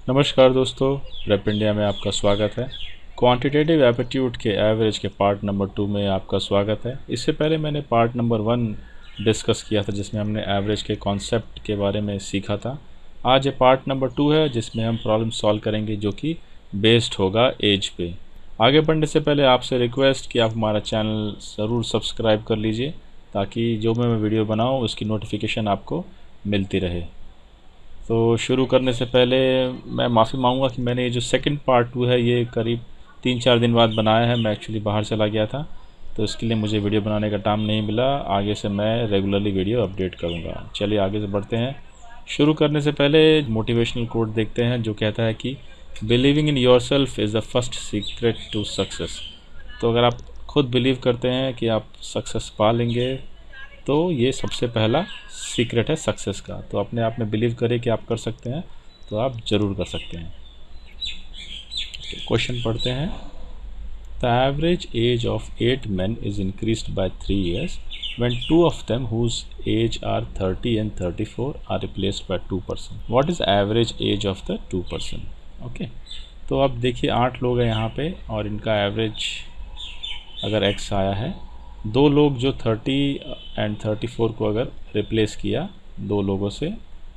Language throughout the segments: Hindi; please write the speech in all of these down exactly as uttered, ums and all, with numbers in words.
नमस्कार दोस्तों, रेप इंडिया में आपका स्वागत है। क्वांटिटेटिव एप्टीट्यूड के एवरेज के पार्ट नंबर टू में आपका स्वागत है। इससे पहले मैंने पार्ट नंबर वन डिस्कस किया था जिसमें हमने एवरेज के कॉन्सेप्ट के बारे में सीखा था। आज ये पार्ट नंबर टू है जिसमें हम प्रॉब्लम सॉल्व करेंगे जो कि बेस्ड होगा एज पे। आगे बढ़ने से पहले आपसे रिक्वेस्ट कि आप हमारा चैनल ज़रूर सब्सक्राइब कर लीजिए ताकि जो मैं वीडियो बनाऊँ उसकी नोटिफिकेशन आपको मिलती रहे। तो शुरू करने से पहले मैं माफ़ी मांगूंगा कि मैंने ये जो सेकंड पार्ट टू है ये करीब तीन चार दिन बाद बनाया है। मैं एक्चुअली बाहर चला गया था तो इसके लिए मुझे वीडियो बनाने का टाइम नहीं मिला। आगे से मैं रेगुलरली वीडियो अपडेट करूँगा। चलिए आगे से बढ़ते हैं। शुरू करने से पहले मोटिवेशनल कोट देखते हैं जो कहता है कि believing in yourself is the first secret to success. तो अगर आप खुद बिलीव करते हैं कि आप सक्सेस पा लेंगे तो ये सबसे पहला सीक्रेट है सक्सेस का। तो अपने आप में बिलीव करें कि आप कर सकते हैं तो आप ज़रूर कर सकते हैं। क्वेश्चन पढ़ते हैं। The average age of eight man is increased by three years when two of them whose age are thirty and thirty-four are replaced by two person. What is average age of the two person? Okay okay. तो अब देखिए आठ लोग हैं यहाँ पे और इनका एवरेज अगर x आया है, दो लोग जो थर्टी एंड थर्टी फोर को अगर रिप्लेस किया दो लोगों से,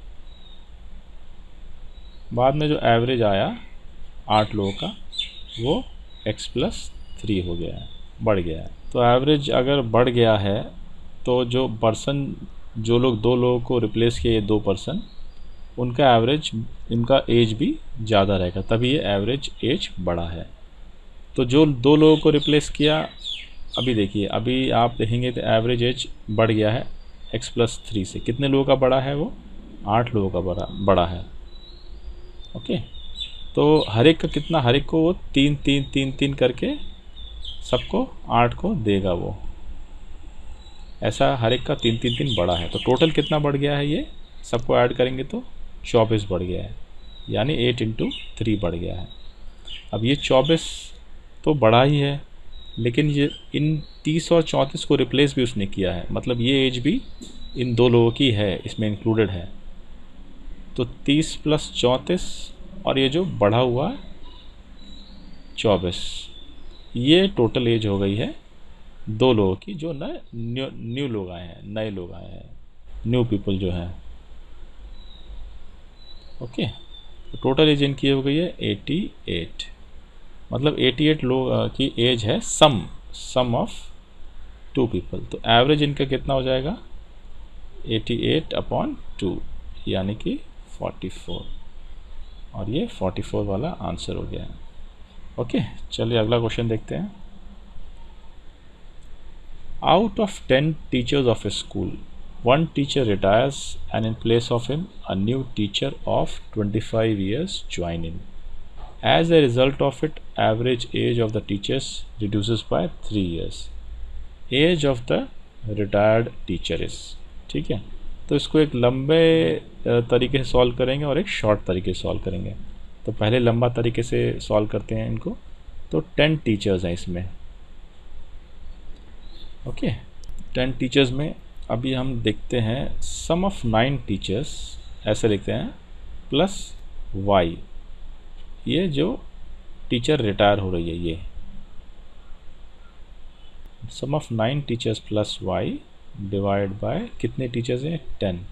बाद में जो एवरेज आया आठ लोगों का वो x प्लस थ्री हो गया है, बढ़ गया है। तो एवरेज अगर बढ़ गया है तो जो पर्सन जो लोग दो लोगों को रिप्लेस किए दो पर्सन उनका एवरेज इनका एज भी ज़्यादा रहेगा, तभी ये एवरेज एज बढ़ा है। तो जो दो लोगों को रिप्लेस किया, अभी देखिए अभी आप देखेंगे तो एवरेज एज बढ़ गया है x प्लस थ्री से। कितने लोगों का बढ़ा है? वो आठ लोगों का बढ़ा बढ़ा है। ओके, तो हर एक का कितना, हर एक को वो तीन तीन तीन तीन करके सबको आठ को देगा वो, ऐसा हर एक का तीन तीन तीन बढ़ा है। तो टोटल कितना बढ़ गया है? ये सबको ऐड करेंगे तो चौबीस बढ़ गया है, यानी एट इंटू थ्री बढ़ गया है। अब ये चौबीस तो बढ़ा ही है, लेकिन ये इन तीस और चौंतीस को रिप्लेस भी उसने किया है, मतलब ये एज भी इन दो लोगों की है, इसमें इंक्लूडेड है। तो तीस प्लस चौंतीस और ये जो बढ़ा हुआ चौबीस, ये टोटल एज हो गई है दो लोगों की जो नए न्यू न्यू लोग आए हैं, नए लोग आए हैं, न्यू पीपल जो हैं। ओके, तो टोटल एज इनकी हो गई है अठासी, मतलब अठासी लोग की एज है sum sum of two people. तो एवरेज इनका कितना हो जाएगा? अठासी अपॉन टू, यानी कि चौवालीस, और ये चौवालीस वाला आंसर हो गया है। ओके, चलिए अगला क्वेश्चन देखते हैं। Out of ten teachers of a school, one teacher retires and in place of him a new teacher of twenty-five years join in. As a result of it, average age of the teachers reduces by three years. Age of the retired teacher is, ठीक है। तो इसको एक लंबे तरीके से सॉल्व करेंगे और एक शॉर्ट तरीके से सॉल्व करेंगे। तो पहले लंबा तरीके से सॉल्व करते हैं इनको। तो टेन टीचर्स हैं इसमें। ओके, टेन टीचर्स में अभी हम देखते हैं सम ऑफ नाइन टीचर्स, ऐसे लिखते हैं, प्लस वाई, ये जो टीचर रिटायर हो रही है, ये sum of nine teachers plus Y divide by कितने टीचर्स हैं? टेन,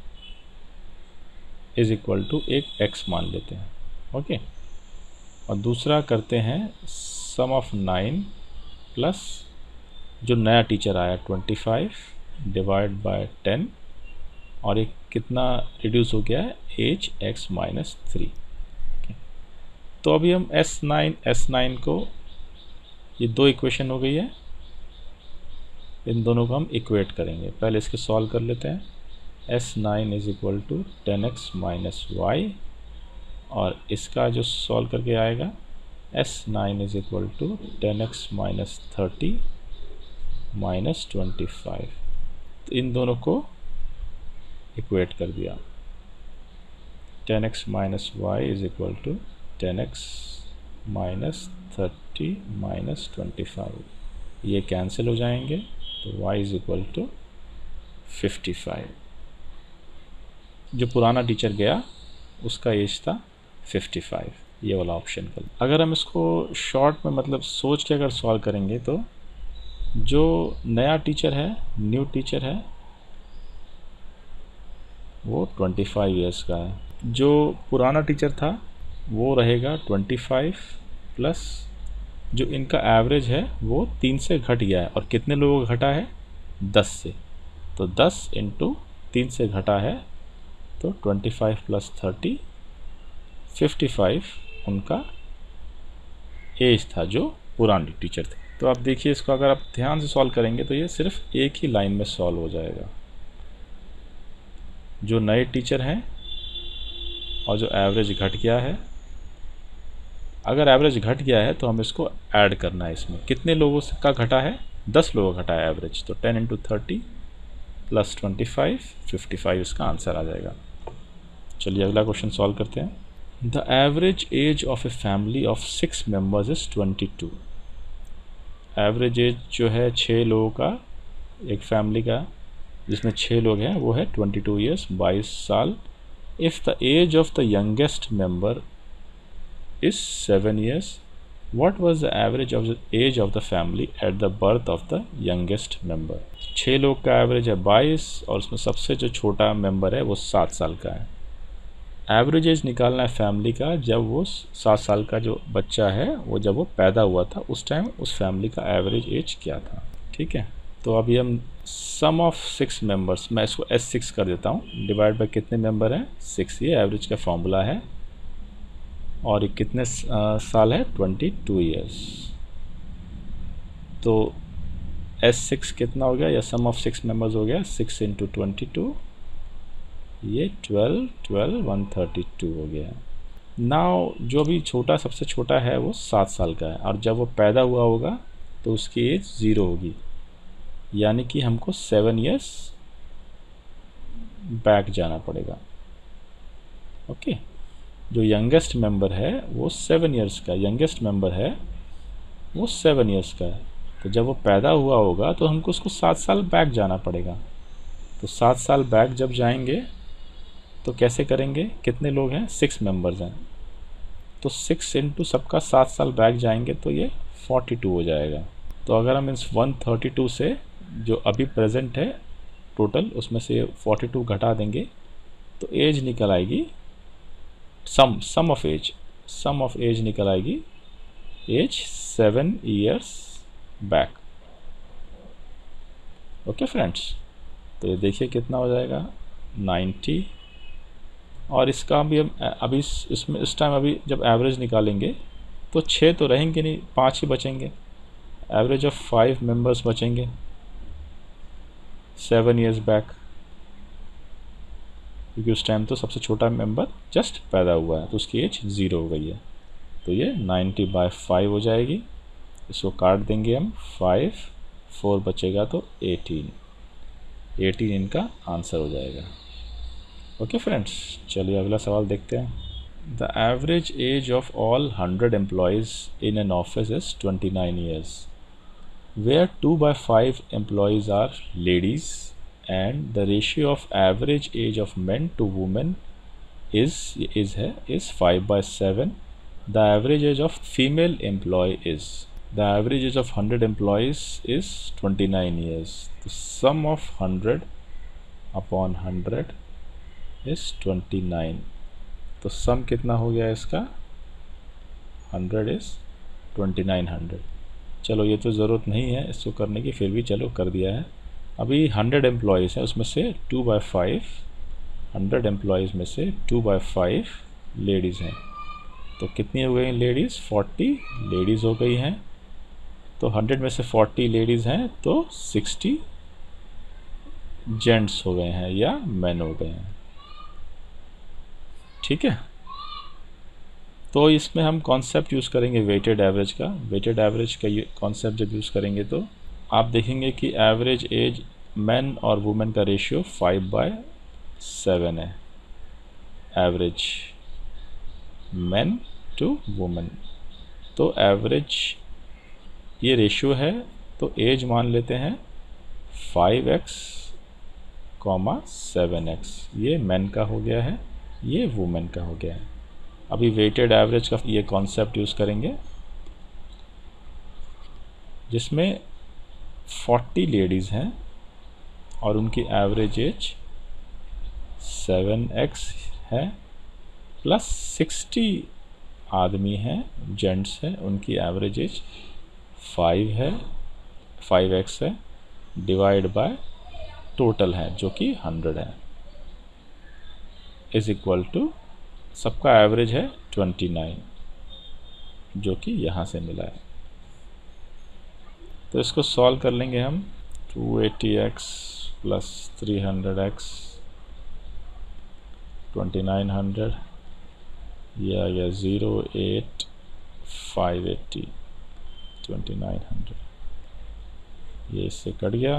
इज इक्वल टू एक एक्स मान लेते हैं। ओके, और दूसरा करते हैं सम ऑफ नाइन प्लस जो नया टीचर आया पच्चीस डिवाइड बाय टेन, और एक कितना रिड्यूस हो गया है? Age X minus three. तो अभी हम एस नाइन एस नाइन को, ये दो इक्वेशन हो गई है, इन दोनों को हम इक्वेट करेंगे। पहले इसके सॉल्व कर लेते हैं। S nine is equal to ten X minus Y, और इसका जो सॉल्व करके आएगा S nine is equal to ten X minus thirty minus twenty five. तो इन दोनों को इक्वेट कर दिया। Ten X minus Y is equal to ten X minus thirty minus twenty five, ये कैंसिल हो जाएंगे। तो y is equal to fifty five. जो पुराना टीचर गया उसका एज था फिफ्टी फाइव, ये वाला ऑप्शन कर। अगर हम इसको शॉर्ट में मतलब सोच के अगर सॉल्व करेंगे तो जो नया टीचर है, न्यू टीचर है, वो ट्वेंटी फाइव ईयर्स का है। जो पुराना टीचर था वो रहेगा ट्वेंटी फाइव प्लस जो इनका एवरेज है वो तीन से घट गया है, और कितने लोगों का घटा है, दस से, तो दस इंटू तीन से घटा है, तो twenty five plus thirty, fifty five उनका एज था जो पुराने टीचर थे। तो आप देखिए इसको अगर आप ध्यान से सॉल्व करेंगे तो ये सिर्फ एक ही लाइन में सॉल्व हो जाएगा। जो नए टीचर हैं और जो एवरेज घट गया है, अगर एवरेज घट गया है तो हम इसको ऐड करना है। इसमें कितने लोगों से का घटा है, दस लोगों का घटा है एवरेज, तो ten into thirty plus twenty five, fifty five इसका आंसर आ जाएगा। चलिए अगला क्वेश्चन सॉल्व करते हैं। The average age of a family of six members is twenty two. Average age जो है छः लोगों का, एक फैमिली का जिसमें छः लोग हैं, वो है ट्वेंटी टू ईयर्स, बाईस साल। If the age of the youngest member is seven years, what was the average of the age of the family at the birth of the youngest member? छः लोग का एवरेज है बाईस, और उसमें सबसे जो छोटा मेंबर है वो सात साल का है। एवरेज एज निकालना है फैमिली का जब वो सात साल का जो बच्चा है वो जब वो पैदा हुआ था उस टाइम उस फैमिली का एवरेज एज क्या था। ठीक है, तो अभी हम सम ऑफ सिक्स मेंबर्स, मैं इसको एस सिक्स कर देता हूँ, डिवाइड बाय कितने मेंबर हैं, सिक्स, ये एवरेज का फॉर्मूला है, और ये कितने आ, साल है, ट्वेंटी टू ईयर्स। तो एस सिक्स कितना हो गया, या सम ऑफ सिक्स मेंबर्स हो गया, सिक्स इंटू ट्वेंटी टू, ये twelve, twelve, one thirty two हो गया। नाउ जो भी छोटा, सबसे छोटा है वो सात साल का है, और जब वो पैदा हुआ होगा तो उसकी एज ज़ीरो होगी, यानी कि हमको सेवन ईयर्स बैक जाना पड़ेगा। ओके, जो यंगेस्ट मेंबर है वो सेवन इयर्स का, यंगेस्ट मेंबर है वो सेवन इयर्स का है, तो जब वो पैदा हुआ होगा तो हमको उसको सात साल बैक जाना पड़ेगा। तो सात साल बैक जब जाएंगे तो कैसे करेंगे, कितने लोग हैं, सिक्स मेंबर्स हैं, तो सिक्स इंटू सबका सात साल बैक जाएंगे तो ये फोर्टी टू हो जाएगा। तो अगर हम इस वन थर्टी टू से जो अभी प्रेजेंट है टोटल, उसमें से फोर्टी टू घटा देंगे तो एज निकल आएगी, sum sum of age sum of age निकल आएगी, age seven years back. Okay friends, तो ये देखिए कितना हो जाएगा, नाइन्टी। और इसका भी हम अभी इस, इसमें इस टाइम अभी जब एवरेज निकालेंगे तो छः तो रहेंगे नहीं, पाँच ही बचेंगे, एवरेज ऑफ फाइव मेंबर्स बचेंगे सेवन ईयर्स बैक, क्योंकि उस टाइम तो सबसे छोटा मेंबर जस्ट पैदा हुआ है तो उसकी एज ज़ीरो हो गई है। तो ये नाइन्टी बाय फाइव हो जाएगी, इसको काट देंगे हम, फाइव, फोर बचेगा तो एटीन, एटीन इनका आंसर हो जाएगा। ओके फ्रेंड्स, चलिए अगला सवाल देखते हैं। The average age of all hundred employees in an office is twenty nine years, where two by five employees are ladies and the ratio of average age of men to women is is है is five by seven. The average age of female employee is, the average age of hundred employees is twenty-nine years. The sum of hundred upon hundred is twenty-nine. तो sum कितना हो गया इसका, hundred is twenty-nine hundred. चलो ये तो ज़रूरत नहीं है इसको करने की, फिर भी चलो कर दिया है। अभी हंड्रेड एम्प्लॉयज़ हैं, उसमें से two by five, hundred employees में से टू बाई फाइव लेडीज़ हैं, तो कितनी हो गई लेडीज़, फोर्टी लेडीज़ हो गई हैं। तो हंड्रेड में से फोर्टी लेडीज़ हैं तो सिक्सटी जेंट्स हो गए हैं या मैन हो गए हैं। ठीक है, तो इसमें हम कॉन्सेप्ट यूज़ करेंगे वेटेड एवरेज का। वेटेड एवरेज का ये कॉन्सेप्ट जब यूज़ करेंगे तो आप देखेंगे कि एवरेज एज मैन और वुमेन का रेशियो फाइव बाय सेवन है, एवरेज मैन टू वुमेन। तो एवरेज ये रेशियो है, तो एज मान लेते हैं five x comma seven x, ये मैन का हो गया है, ये वुमेन का हो गया है। अभी वेटेड एवरेज का ये कॉन्सेप्ट यूज़ करेंगे, जिसमें चालीस लेडीज़ हैं और उनकी एवरेज एज सेवन एक्स है, प्लस साठ आदमी हैं, जेंट्स हैं, उनकी एवरेज एज फाइव है, फाइव एक्स है, डिवाइड बाय टोटल है जो कि हंड्रेड है, इज इक्वल टू सबका एवरेज है ट्वेंटी नाइन, जो कि यहाँ से मिला है। तो इसको सॉल्व कर लेंगे हम। Two eighty x plus three hundred x twenty nine hundred, ये आ गया zero eight five eighty, twenty nine hundred, ये इससे कट गया।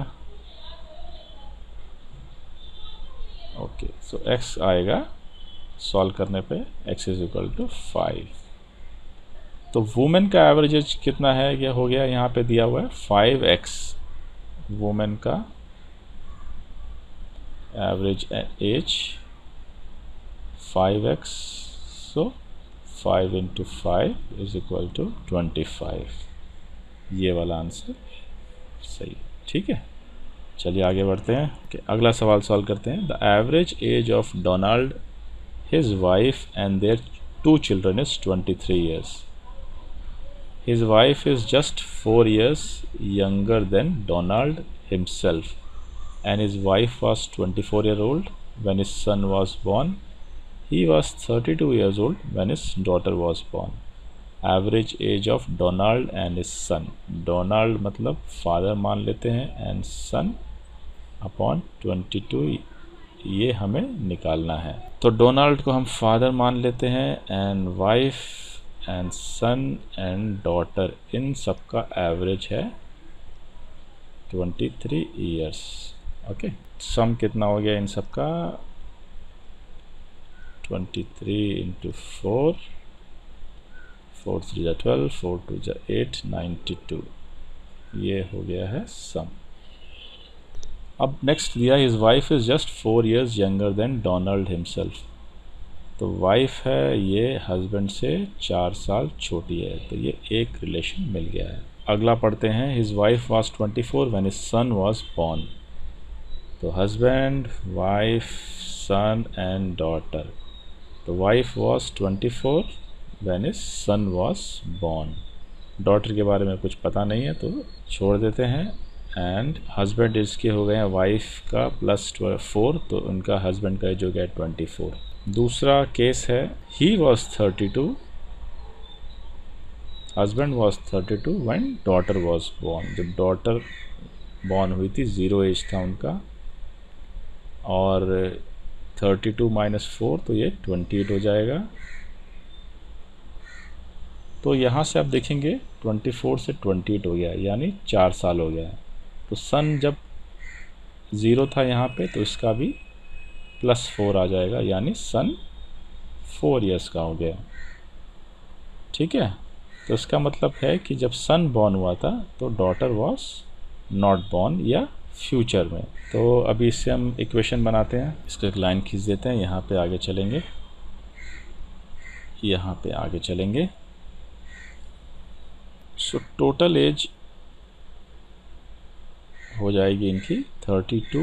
ओके, सो x आएगा सॉल्व करने पे x is equal to five. तो वुमेन का एवरेज एज कितना है, ये हो गया यहाँ पे दिया हुआ है फाइव एक्स, वुमेन का average age five x, so five into five is equal to twenty five, ये वाला आंसर सही, ठीक है। चलिए आगे बढ़ते हैं कि अगला सवाल सॉल्व करते हैं। The average age of Donald, his wife and their two children is twenty three years. His wife is just four years younger than Donald himself, and his wife was twenty-four year old when his son was born. He was thirty-two years old when his daughter was born. Average age of Donald and his son. Donald मतलब फादर मान लेते हैं, and son upon twenty two, ये हमें निकालना है। तो डोनाल्ड को हम फादर मान लेते हैं, and wife and son and daughter, इन सब का एवरेज है twenty three years. Okay, sum कितना हो गया इन सब का, twenty three into four, four three जा ट्वेल्व, फोर टू जा एट, नाइन्टी टू, ये हो गया है सम। अब नेक्स्ट दिया, his wife is just four years younger than Donald himself. तो वाइफ है ये हस्बैंड से चार साल छोटी है, तो ये एक रिलेशन मिल गया है। अगला पढ़ते हैं, his wife was twenty four when his son was born. तो husband, wife, son and daughter. तो wife was twenty four when his son was born. Daughter के बारे में कुछ पता नहीं है तो छोड़ देते हैं। एंड हस्बैंड इसके हो गए हैं वाइफ का प्लस फोर, तो उनका हस्बैंड का जो गया ट्वेंटी फोर। दूसरा केस है, he was thirty two, husband was thirty two when daughter was born. जब डॉटर बॉर्न हुई थी ज़ीरो एज था उनका, और थर्टी टू माइनस फोर तो ये ट्वेंटी एट हो जाएगा। तो यहाँ से आप देखेंगे ट्वेंटी फोर से ट्वेंटी एट हो गया, यानी चार साल हो गया है। तो सन जब ज़ीरो था यहाँ पे, तो इसका भी प्लस फोर आ जाएगा, यानी सन फोर इयर्स का हो गया, ठीक है। तो इसका मतलब है कि जब सन बॉर्न हुआ था तो डॉटर वॉज नॉट बॉर्न, या फ्यूचर में। तो अभी इससे हम इक्वेशन बनाते हैं, इसको एक लाइन खींच देते हैं, यहाँ पे आगे चलेंगे, यहाँ पे आगे चलेंगे। सो टोटल एज हो जाएगी इनकी थर्टी टू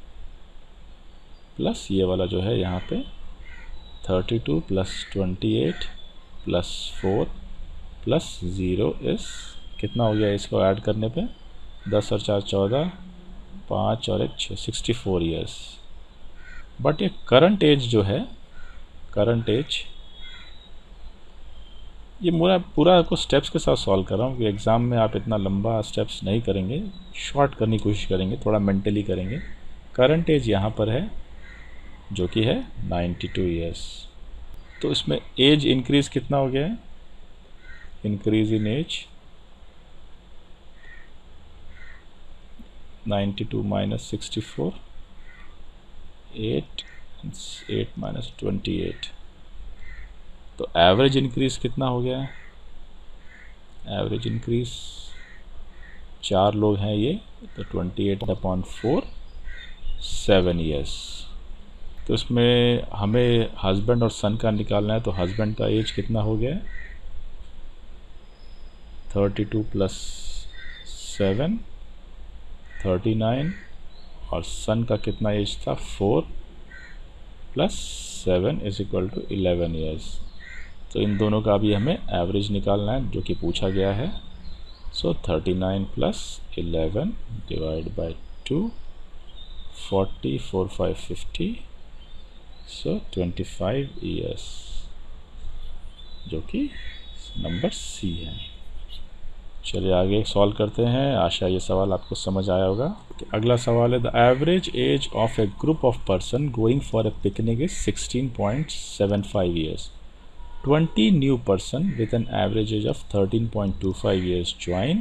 प्लस ये वाला जो है यहाँ पे thirty two plus twenty eight plus four plus zero इस कितना हो गया, इसको ऐड करने पे दस और चार चौदह, पाँच और एक छः, सिक्सटी फोर ईयर्स। बट ये करंट एज जो है, करंट एज, ये पूरा पूरा आपको स्टेप्स के साथ सॉल्व कर रहा हूँ कि एग्ज़ाम में आप इतना लंबा स्टेप्स नहीं करेंगे, शॉर्ट करने की कोशिश करेंगे, थोड़ा मेंटली करेंगे। करंट एज यहाँ पर है जो कि है नाइन्टी टू ईयर्स। तो इसमें एज इंक्रीज़ कितना हो गया है, increase in age ninety two minus sixty four, eight, eight minus twenty eight. तो एवरेज इंक्रीज कितना हो गया है, एवरेज इंक्रीज चार लोग हैं ये, तो twenty eight upon four, seven years. तो इसमें हमें हस्बैंड और सन का निकालना है, तो हस्बैंड का एज कितना हो गया, thirty two plus seven thirty nine, और सन का कितना एज था, four plus seven is equal to eleven years. तो इन दोनों का भी हमें एवरेज निकालना है जो कि पूछा गया है। So thirty nine plus eleven divide by two, forty, four five fifty, so twenty five years, जो कि नंबर सी है। चलिए आगे सॉल्व करते हैं। आशा ये सवाल आपको समझ आया होगा। अगला सवाल है, the average age of a group of person going for a picnic is sixteen point seven five years. Twenty new person with an average age of thirteen point two five years join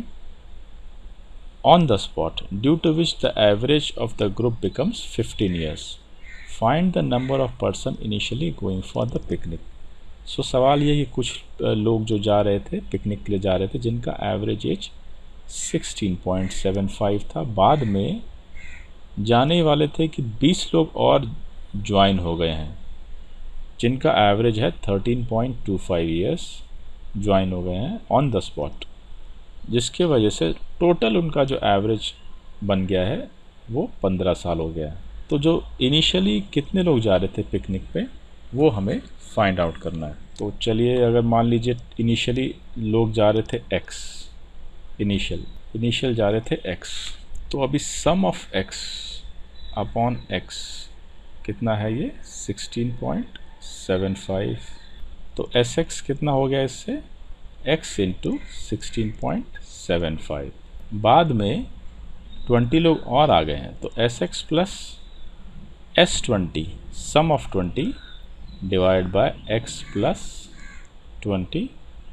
on the spot, due to which the average of the group becomes fifteen years. Find the number of person initially going for the picnic. So so, सवाल ये कि कुछ लोग जो जा रहे थे पिकनिक के लिए जा रहे थे जिनका average age sixteen point seven five था, बाद में जाने वाले थे कि बीस लोग और ज्वाइन हो गए हैं जिनका एवरेज है thirteen point two five years, join हो गए हैं ऑन द स्पॉट, जिसके वजह से टोटल उनका जो एवरेज बन गया है वो पंद्रह साल हो गया है। तो जो इनिशियली कितने लोग जा रहे थे पिकनिक पे वो हमें फाइंड आउट करना है। तो चलिए, अगर मान लीजिए इनिशियली लोग जा रहे थे x, इनिशियल इनिशियल जा रहे थे x, तो अभी sum of x upon x कितना है, ये सिक्सटीन पॉइंट सेवन फाइव। तो एस एक्स कितना हो गया इससे, x into sixteen point seven five. बाद में ट्वेंटी लोग और आ गए हैं, तो s x plus s twenty, sum of twenty divide by x plus twenty,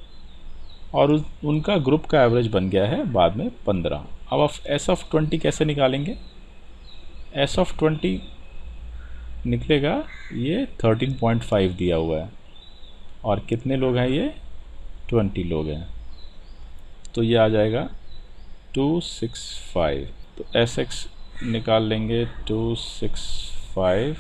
और उन, उनका ग्रुप का एवरेज बन गया है बाद में पंद्रह। अब ऑफ एस ऑफ ट्वेंटी कैसे निकालेंगे, एस ऑफ ट्वेंटी निकलेगा, ये थर्टीन पॉइंट फाइव दिया हुआ है और कितने लोग हैं, ये ट्वेंटी लोग हैं, तो ये आ जाएगा टू सिक्स फाइव। तो एस एक्स निकाल लेंगे, two six five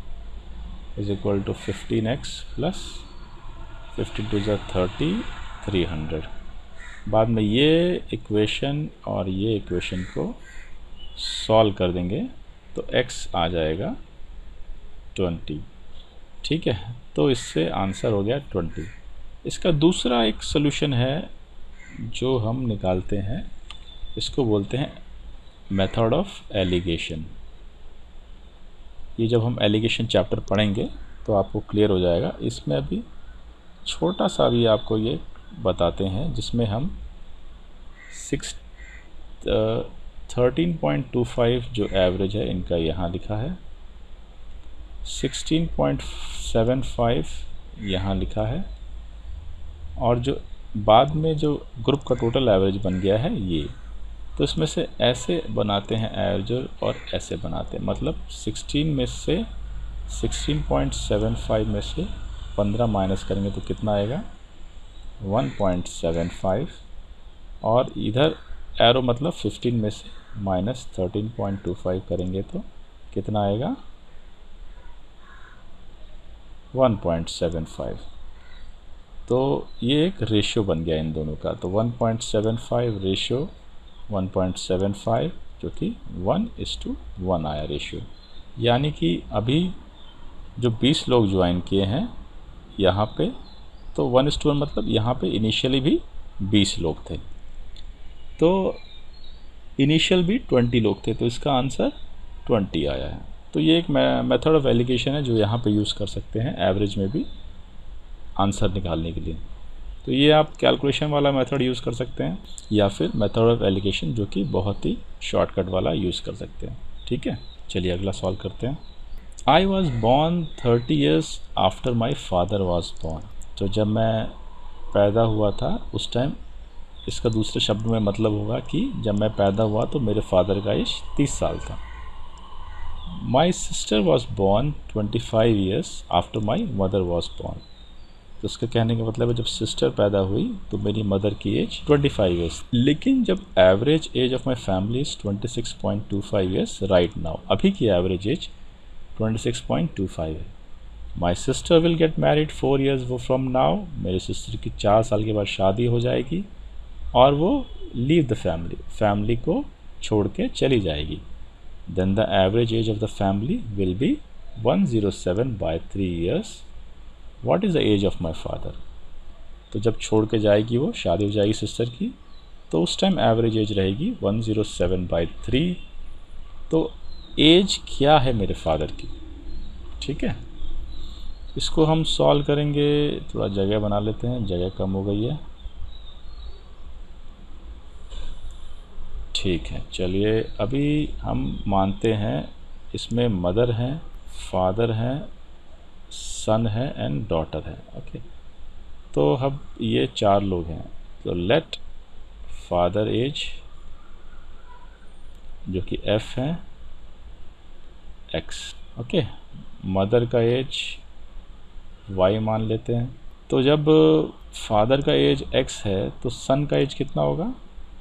is equal to fifteen x plus fifty two ज़ा थर्टी, थ्री हंड्रेड। बाद में ये इक्वेशन और ये इक्वेशन को सॉल्व कर देंगे तो x आ जाएगा ट्वेंटी। ठीक है, तो इससे आंसर हो गया ट्वेंटी। इसका दूसरा एक सोल्यूशन है जो हम निकालते हैं, इसको बोलते हैं मेथड ऑफ एलिगेशन। ये जब हम एलिगेशन चैप्टर पढ़ेंगे तो आपको क्लियर हो जाएगा। इसमें अभी छोटा सा भी आपको ये बताते हैं, जिसमें हम six thirteen point two five जो एवरेज है इनका यहाँ लिखा है, सिक्सटीन पॉइंट सेवन फाइव यहाँ लिखा है, और जो बाद में जो ग्रुप का टोटल एवरेज बन गया है ये। तो इसमें से ऐसे बनाते हैं एवरेज और ऐसे बनाते हैं, मतलब सिक्सटीन में से सिक्सटीन पॉइंट सेवन फाइव में से पंद्रह माइनस करेंगे तो कितना आएगा, वन पॉइंट सेवन फाइव, और इधर एरो मतलब फिफ्टीन में से minus thirteen point two five करेंगे तो कितना आएगा, वन पॉइंट सेवन फाइव। तो ये एक रेशियो बन गया इन दोनों का। तो one point seven five ratio one point seven five, जो कि वन इस टू वन आया रेशियो। यानी कि अभी जो बीस लोग ज्वाइन किए हैं यहाँ पे, तो वन इस टू वन मतलब यहाँ पे इनिशियली भी बीस लोग थे, तो इनिशियल भी ट्वेंटी लोग थे, तो इसका आंसर ट्वेंटी आया है। तो ये एक मेथड ऑफ एलिगेशन है जो यहाँ पे यूज़ कर सकते हैं एवरेज में भी आंसर निकालने के लिए। तो ये आप कैलकुलेशन वाला मेथड यूज़ कर सकते हैं या फिर मेथड ऑफ एलिगेशन जो कि बहुत ही शॉर्टकट वाला यूज़ कर सकते हैं। ठीक है, चलिए अगला सॉल्व करते हैं। I was born thirty years after my father was born. तो जब मैं पैदा हुआ था उस टाइम, इसका दूसरे शब्द में मतलब होगा कि जब मैं पैदा हुआ तो मेरे फादर का एज तीस साल था। My sister was born twenty five years after my mother was born. तो उसके कहने का मतलब है जब सिस्टर पैदा हुई तो मेरी मदर की एज ट्वेंटी फाइव ईयर्स, लेकिन जब average age of my family is twenty six point two five years right now, अभी की average age twenty six point two five है। My sister will get married four years वो फ्रॉम नाउ, मेरे सिस्टर की चार साल के बाद शादी हो जाएगी और वो लीव द फैमिली, फैमिली को छोड़ के चली जाएगी। Then the average age of the family will be one zero seven by three years. What is the age of my father? तो जब छोड़ के जाएगी वो, शादी हो जाएगी सिस्टर की, तो उस टाइम एवरेज एज रहेगी one zero seven by three. तो एज क्या है मेरे फादर की? ठीक है, इसको हम सॉल्व करेंगे। थोड़ा जगह बना लेते हैं, जगह कम हो गई है। ठीक है, चलिए अभी हम मानते हैं इसमें मदर हैं, फादर हैं, सन है एंड डॉटर है। ओके, तो अब ये चार लोग हैं, तो लेट फादर एज जो कि एफ है एक्स। ओके, मदर का एज वाई मान लेते हैं। तो जब फादर का एज एक्स है तो सन का एज कितना होगा?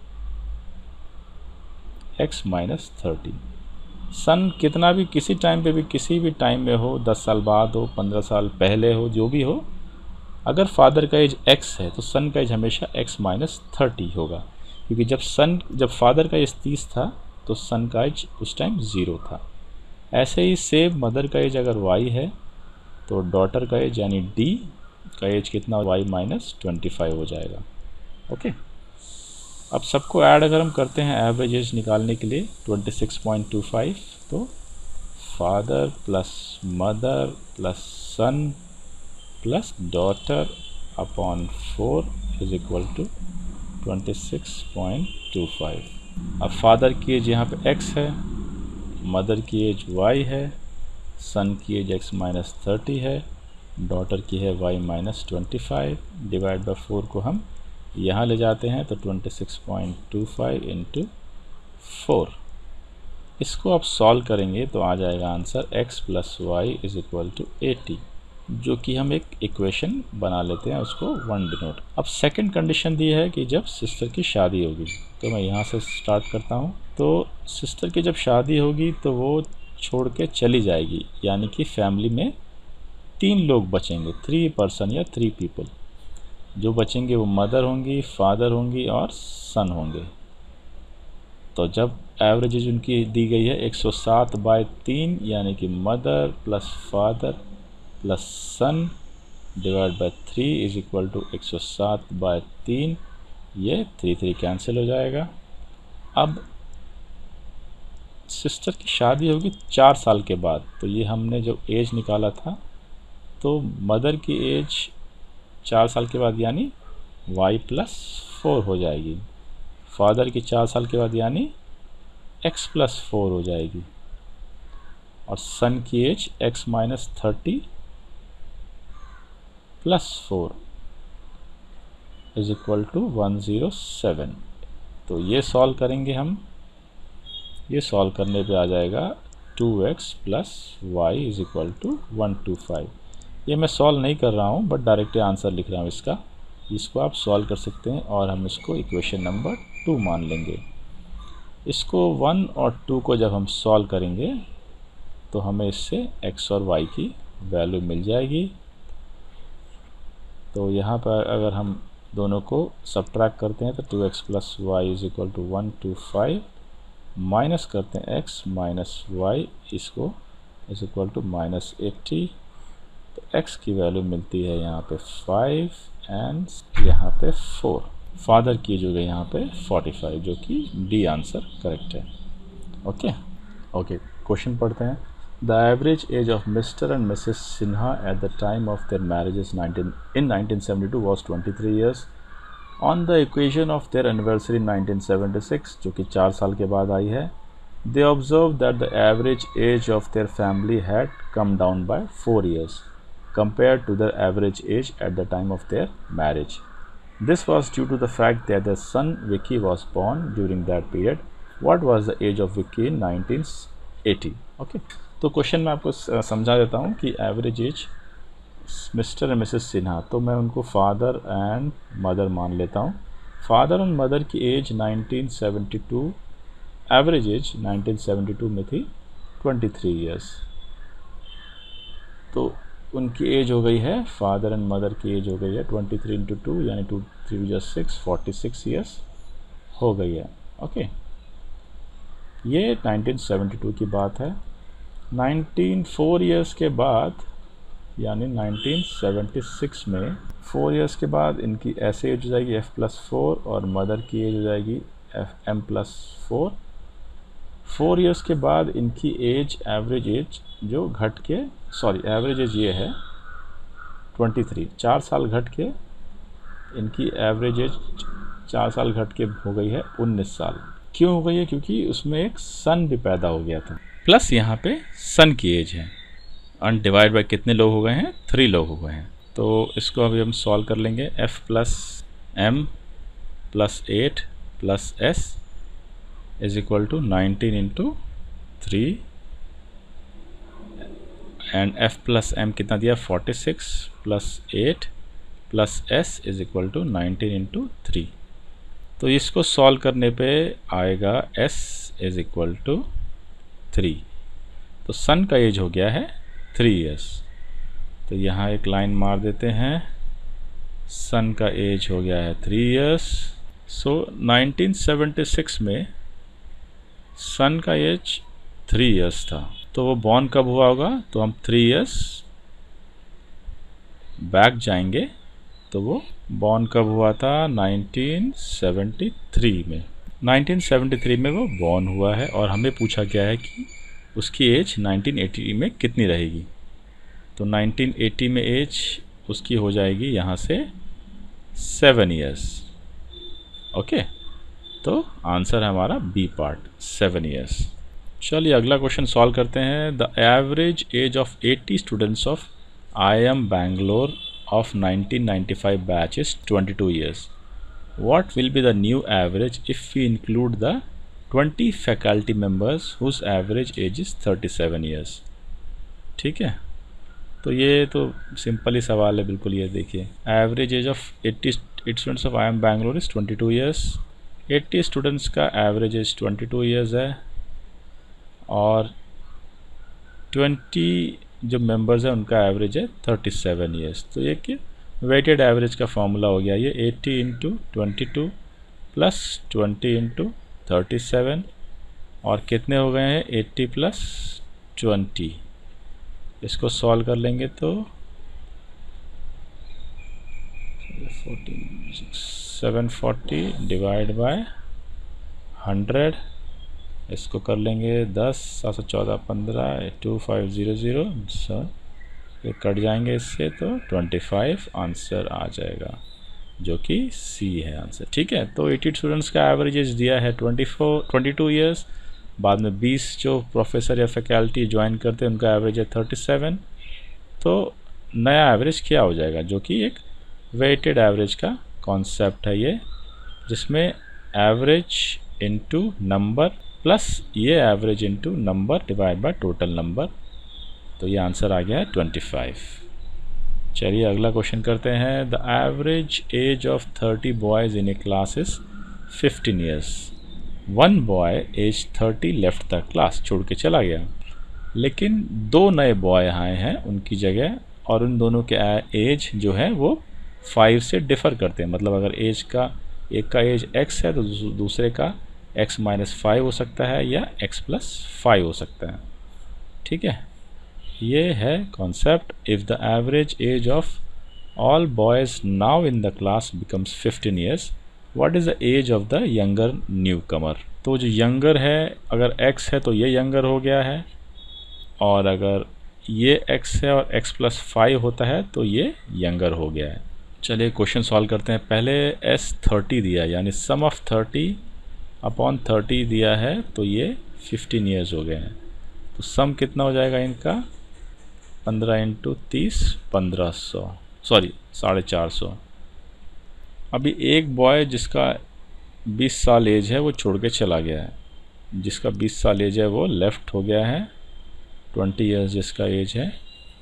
X minus thirty. सन कितना भी, किसी टाइम पे भी, किसी भी टाइम में हो, दस साल बाद हो, पंद्रह साल पहले हो, जो भी हो, अगर फादर का एज एक्स है तो सन का एज हमेशा एक्स माइनस थर्टी होगा, क्योंकि जब सन जब फादर का एज तीस था तो सन का एज उस टाइम ज़ीरो था। ऐसे ही सेम मदर का एज अगर वाई है तो डॉटर का एज यानी डी का एज कितना? वाई माइनस ट्वेंटी फाइव हो जाएगा। ओके, अब सबको ऐड अगर हम करते हैं एवरेज एज निकालने के लिए twenty six point two five, तो father plus mother plus son plus daughter upon four is equal to twenty six point two five. अब फादर की एज यहाँ पे x है, मदर की एज y है, सन की एज x माइनस थर्टी है, डॉटर की है y minus twenty five. Divide by four को हम यहाँ ले जाते हैं तो twenty six point two five into four. इसको आप सॉल्व करेंगे तो आ जाएगा answer x plus y is equal to eighty, जो कि हम एक इक्वेशन बना लेते हैं, उसको वन डिनोट। अब सेकंड कंडीशन दी है कि जब सिस्टर की शादी होगी, तो मैं यहाँ से स्टार्ट करता हूँ। तो सिस्टर की जब शादी होगी तो वो छोड़ के चली जाएगी, यानी कि फैमिली में तीन लोग बचेंगे, थ्री पर्सन या थ्री पीपल। जो बचेंगे वो मदर होंगी, फादर होंगी और सन होंगे। तो जब एवरेज एज उनकी दी गई है एक सौ सात बाई तीन, यानी कि mother plus father plus son divide by three is equal to एक सौ सात बाई तीन। ये थ्री थ्री कैंसिल हो जाएगा। अब सिस्टर की शादी होगी चार साल के बाद, तो ये हमने जो एज निकाला था, तो मदर की एज चार साल के बाद यानी y प्लस फोर हो जाएगी, फादर की चार साल के बाद यानी x प्लस फोर हो जाएगी, और सन की age x minus thirty plus four is equal to one zero seven. तो ये सॉल्व करेंगे हम, ये सॉल्व करने पे आ जाएगा two x plus y is equal to one two five. ये मैं सॉल्व नहीं कर रहा हूँ, बट डायरेक्टली आंसर लिख रहा हूँ इसका। इसको आप सॉल्व कर सकते हैं और हम इसको इक्वेशन नंबर टू मान लेंगे। इसको वन और टू को जब हम सॉल्व करेंगे तो हमें इससे x और y की वैल्यू मिल जाएगी। तो यहाँ पर अगर हम दोनों को सब्ट्रैक्ट करते हैं तो two x plus y is equal to one two five, minus करते हैं x माइनस वाई, इसको is equal to minus eighty. तो x की वैल्यू मिलती है यहाँ पे फाइव एंड यहाँ पे फोर। फादर की जो है यहाँ पे फोर्टी फाइव, जो कि डी आंसर करेक्ट है। ओके ओके क्वेश्चन पढ़ते हैं। The average age of Mister and Missus Sinha at the time of their marriages in nineteen seventy-two was twenty-three years. On the occasion of their anniversary in nineteen seventy-six, जो कि चार साल के बाद आई है, they observed that the average age of their family had come down by four years compared to their average age at the time of their marriage. This was due to the fact that their son Vicky was born during that period. What was the age of Vicky in nineteen eighty? Okay. तो क्वेश्चन मैं आपको समझा देता हूँ कि average age Mr and Mrs Sinha, तो मैं उनको फादर एंड मदर मान लेता हूँ। फादर एंड मदर की age nineteen seventy two, average age nineteen seventy two में थी ट्वेंटी थ्री इयर्स। तो उनकी एज हो गई है, फादर एंड मदर की एज हो गई है ट्वेंटी थ्री इंटू टू यानी two three just six, forty six years हो गई है। ओके, ये नाइनटीन सेवेंटी टू की बात है। नाइनटीन फोर ईयर्स के बाद यानी नाइनटीन सेवेंटी सिक्स में फोर ईयर्स के बाद इनकी ऐसे एज हो जाएगी एफ प्लस फोर और मदर की एज हो जाएगी f m plus four. Four years के बाद इनकी एज, एवरेज एज जो घट के, सॉरी एवरेज एज ये है ट्वेंटी थ्री, चार साल घट के इनकी एवरेज एज चार साल घट के हो गई है उन्नीस साल। क्यों हो गई है? क्योंकि उसमें एक सन भी पैदा हो गया था, प्लस यहाँ पे सन की एज है। अनडिवाइड बाय कितने लोग हो गए हैं? थ्री लोग हो गए हैं। तो इसको अभी हम सॉल्व कर लेंगे। F plus m plus eight plus s is equal to nineteen into three and f plus m कितना दिया? Forty six plus eight plus s is equal to nineteen into three. तो इसको सॉल्व करने पे आएगा s is equal to three. तो सन का एज हो गया है थ्री ईयर्स। तो यहाँ एक लाइन मार देते हैं, सन का एज हो गया है three years. So nineteen seventy six में सन का एज थ्री ईयर्स था। तो वो बॉर्न कब हुआ होगा? तो हम थ्री ईयर्स बैक जाएंगे, तो वो बॉर्न कब हुआ था? नाइनटीन सेवेंटी थ्री में। नाइनटीन सेवेंटी थ्री में वो बॉर्न हुआ है और हमें पूछा गया है कि उसकी एज नाइनटीन एटी में कितनी रहेगी। तो नाइनटीन एटी में एज उसकी हो जाएगी यहाँ से सेवन ईयर्स। ओके, तो आंसर है हमारा बी पार्ट, सेवन ईयर्स। चलिए अगला क्वेश्चन सॉल्व करते हैं। The average age of eighty students of I M Bangalore of nineteen ninety-five batch is twenty-two years. What will be the new average if we include the twenty faculty members whose average age is thirty-seven years? ठीक है, तो ये तो सिंपल ही सवाल है बिल्कुल। ये देखिए, average age of eighty students of I M Bangalore is twenty two years. Eighty students का average age twenty two years है और ट्वेंटी जो मेंबर्स हैं उनका एवरेज है थर्टी सेवन ईयर्स। तो ये कि वेटेड एवरेज का फॉर्मूला हो गया ये eighty into twenty two plus twenty into thirty seven और कितने हो गए हैं? Eighty plus twenty. इसको सॉल्व कर लेंगे तो seven forty divide by hundred, इसको कर लेंगे दस, सात सौ चौदह, पंद्रह, two five zero zero, sir ये कट जाएंगे इससे, तो ट्वेंटी फाइव आंसर आ जाएगा, जो कि सी है आंसर। ठीक है, तो एटी स्टूडेंट्स का एवरेज एज दिया है twenty four twenty two years. बाद में बीस जो प्रोफेसर या फैकल्टी ज्वाइन करते हैं उनका एवरेज है थर्टी सेवन। तो नया एवरेज क्या हो जाएगा? जो कि एक वेटेड एवरेज का कॉन्सेप्ट है ये, जिसमें एवरेज इनटू नंबर प्लस ये average into number divide by total number. तो ये आंसर आ गया है ट्वेंटी फाइव। चलिए अगला क्वेश्चन करते हैं। The average age of thirty boys in a class is fifteen years. One boy age thirty left the class, छोड़ के चला गया, लेकिन दो नए बॉय आए हैं उनकी जगह और उन दोनों के एज जो है वो फाइव से डिफ़र करते हैं। मतलब अगर एज का, एक का एज एक्स है तो दूसरे का x माइनस फाइव हो सकता है या x प्लस फाइव हो सकता है। ठीक है, ये है concept. If the average age of all boys now in the class becomes fifteen years, what is the age of the younger newcomer. तो जो यंगर है, अगर x है तो ये यंगर हो गया है, और अगर ये x है और x प्लस फाइव होता है तो ये यंगर हो गया है। चलिए क्वेश्चन सॉल्व करते हैं। पहले s थर्टी दिया, यानी sum of thirty upon thirty दिया है, तो ये फिफ्टीन ईयर्स हो गए हैं। तो सम कितना हो जाएगा इनका? पंद्रह इंटू तीस, पंद्रह सौ, सॉरी साढ़े चार सौ। अभी एक बॉय जिसका बीस साल एज है वो छोड़ के चला गया है, जिसका बीस साल एज है वो लेफ़्ट हो गया है, ट्वेंटी ईयर्स जिसका एज है,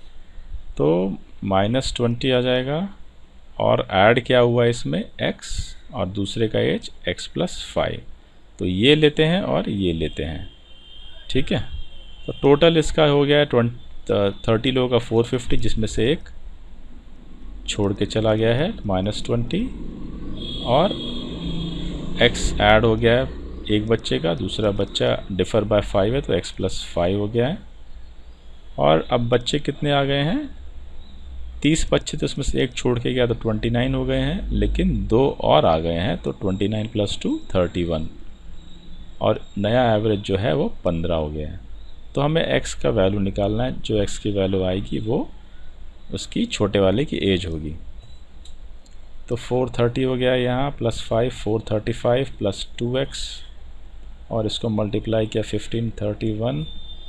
तो माइनस ट्वेंटी आ जाएगा और ऐड क्या हुआ इसमें? x, और दूसरे का एज x प्लस फाइव। तो ये लेते हैं और ये लेते हैं। ठीक है, तो टोटल इसका हो गया है थर्टी लोगों का फोर फिफ्टी, जिसमें से एक छोड़ के चला गया है माइनस ट्वेंटी, और x ऐड हो गया है एक बच्चे का, दूसरा बच्चा डिफ़र बाय फाइव है तो x प्लस फाइव हो गया है। और अब बच्चे कितने आ गए हैं, तीस बच्चे, तो उसमें से एक छोड़ के गया तो ट्वेंटी नाइन हो गए हैं, लेकिन दो और आ गए हैं तो twenty nine plus two thirty one, और नया एवरेज जो है वो पंद्रह हो गया है। तो हमें x का वैल्यू निकालना है, जो x की वैल्यू आएगी वो उसकी छोटे वाले की एज होगी। तो फोर थर्टी हो गया यहाँ, plus five, four thirty five plus two x, और इसको मल्टीप्लाई किया fifteen, thirty one,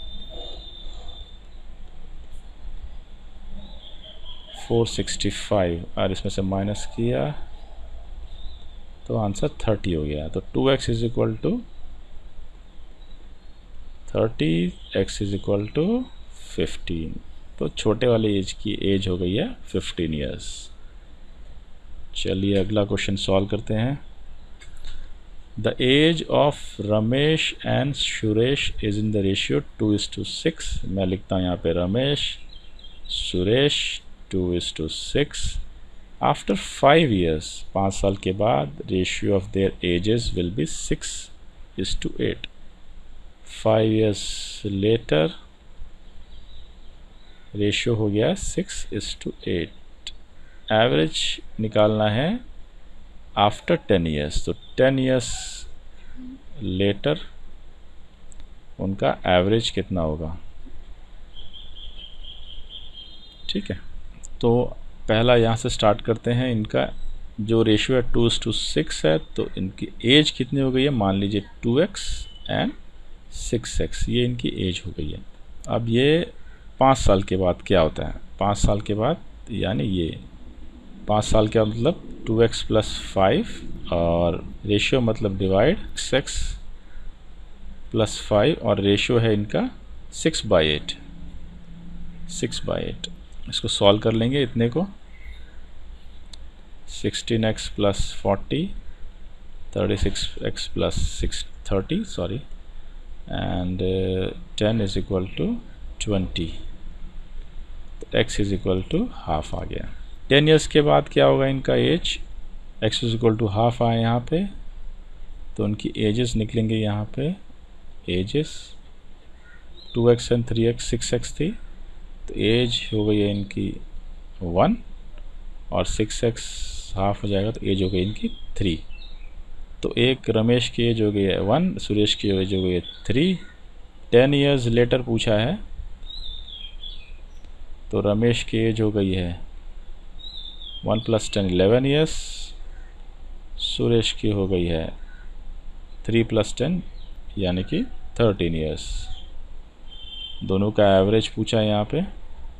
four sixty five, और इसमें से माइनस किया तो आंसर थर्टी हो गया। तो two x is equal to thirty, x is equal to fifteen. तो छोटे वाले एज की एज हो गई है फिफ्टीन ईयर्स। चलिए अगला क्वेश्चन सॉल्व करते हैं। The age of Ramesh and Suresh is in the ratio two is to six. मैं लिखता हूँ यहाँ पे Ramesh, Suresh, two is to six. After five years, पाँच साल के बाद, ratio of their ages will be six is to eight. Five years later ratio हो गया six is to eight. Average निकालना है आफ्टर टेन ईयर्स, तो टेन ईयर्स लेटर उनका एवरेज कितना होगा। ठीक है, तो पहला यहाँ से स्टार्ट करते हैं। इनका जो रेशियो है टू टू सिक्स है, तो इनकी एज कितनी हो गई है, मान लीजिए two x and six x, ये इनकी एज हो गई है। अब ये पाँच साल के बाद क्या होता है, पाँच साल के बाद, यानी ये पाँच साल का मतलब टू एक्स प्लस फाइव, और रेशियो मतलब divide x x plus five, और रेशियो है इनका six by eight, six by eight. इसको सॉल्व कर लेंगे इतने को, sixteen x plus forty, thirty six x plus six thirty sorry, and ten is equal to twenty, तो x is equal to half आ गया। टेन ईयर्स के बाद क्या होगा इनका age, x is equal to half आए यहाँ पे, तो उनकी एजेस निकलेंगे यहाँ पे, ages two x and three x, six x थी, तो एज हो गई है इनकी वन, और सिक्स एक्स हाफ हो जाएगा तो एज हो गई इनकी थ्री। तो एक रमेश की एज हो गई है वन, सुरेश की एज हो गई है थ्री। टेन ईयर्स लेटर पूछा है, तो रमेश की एज हो गई है one plus ten eleven years, Suresh की हो गई है थ्री प्लस टेन यानी कि थर्टीन ईयर्स। दोनों का एवरेज पूछा है यहाँ पे,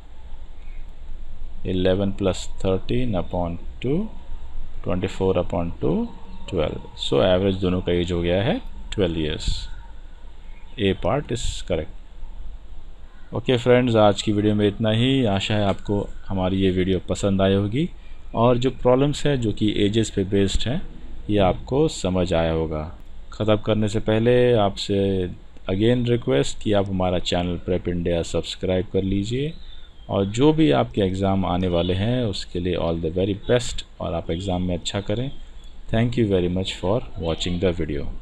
eleven plus thirteen upon two, twenty four upon two, twelve. So average दोनों का एज हो गया है twelve years. A part is correct. Okay friends, आज की वीडियो में इतना ही। आशा है आपको हमारी ये वीडियो पसंद आई होगी, और जो प्रॉब्लम्स हैं जो कि एजेस पे बेस्ड हैं, ये आपको समझ आया होगा। ख़त्म करने से पहले आपसे अगेन रिक्वेस्ट कि आप हमारा चैनल प्रेप इंडिया सब्सक्राइब कर लीजिए, और जो भी आपके एग्ज़ाम आने वाले हैं उसके लिए ऑल द वेरी बेस्ट, और आप एग्ज़ाम में अच्छा करें। Thank you very much for watching the video.